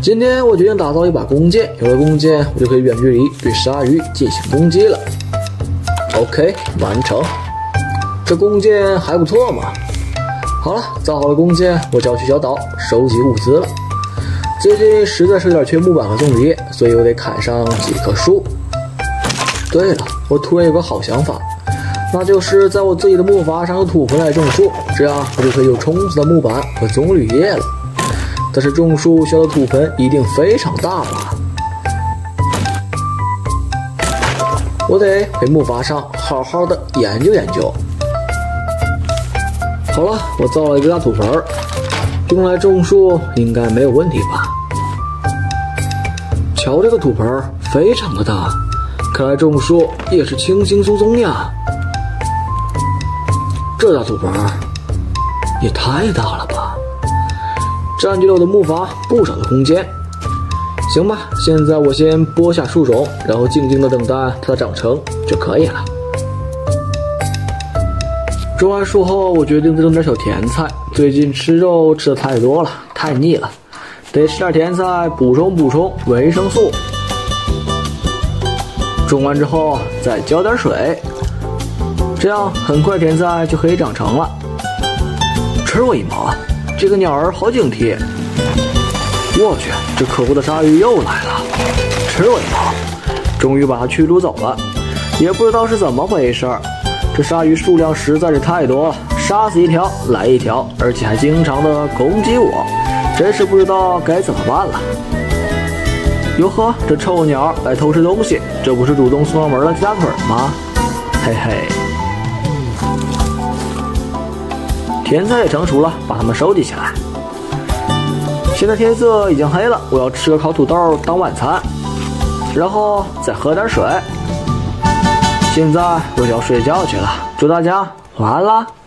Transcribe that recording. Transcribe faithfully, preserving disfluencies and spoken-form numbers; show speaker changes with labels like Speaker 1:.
Speaker 1: 今天我决定打造一把弓箭，有了弓箭，我就可以远距离对鲨鱼进行攻击了。OK， 完成。这弓箭还不错嘛。好了，造好了弓箭，我就要去小岛收集物资了。最近实在是有点缺木板和棕榈叶，所以我得砍上几棵树。对了，我突然有个好想法，那就是在我自己的木筏上用土盆来种树，这样我就可以有充足的木板和棕榈叶了。但是种树需要的土盆一定非常大吧？我得回木筏上好好的研究研究。好了，我造了一个大土盆，用来种树应该没有问题吧？瞧这个土盆非常的大，看来种树也是轻轻松松呀。这大土盆也太大了吧，占据了我的木筏不少的空间。行吧，现在我先播下树种，然后静静的等待它的长成就可以了。种完树后，我决定再种点小甜菜。最近吃肉吃的太多了，太腻了，得吃点甜菜补充补充维生素。种完之后再浇点水，这样很快甜菜就可以长成了。吃我一毛，这个鸟儿好警惕！我去，这可恶的鲨鱼又来了！吃我一毛！终于把它驱逐走了，也不知道是怎么回事。这鲨鱼数量实在是太多了，杀死一条来一条，而且还经常的攻击我，真是不知道该怎么办了。哟呵，这臭鸟来偷吃东西，这不是主动送上门的鸡大腿吗？嘿嘿。甜菜也成熟了，把它们收集起来。现在天色已经黑了，我要吃个烤土豆当晚餐，然后再喝点水。现在我就要睡觉去了，祝大家晚安啦。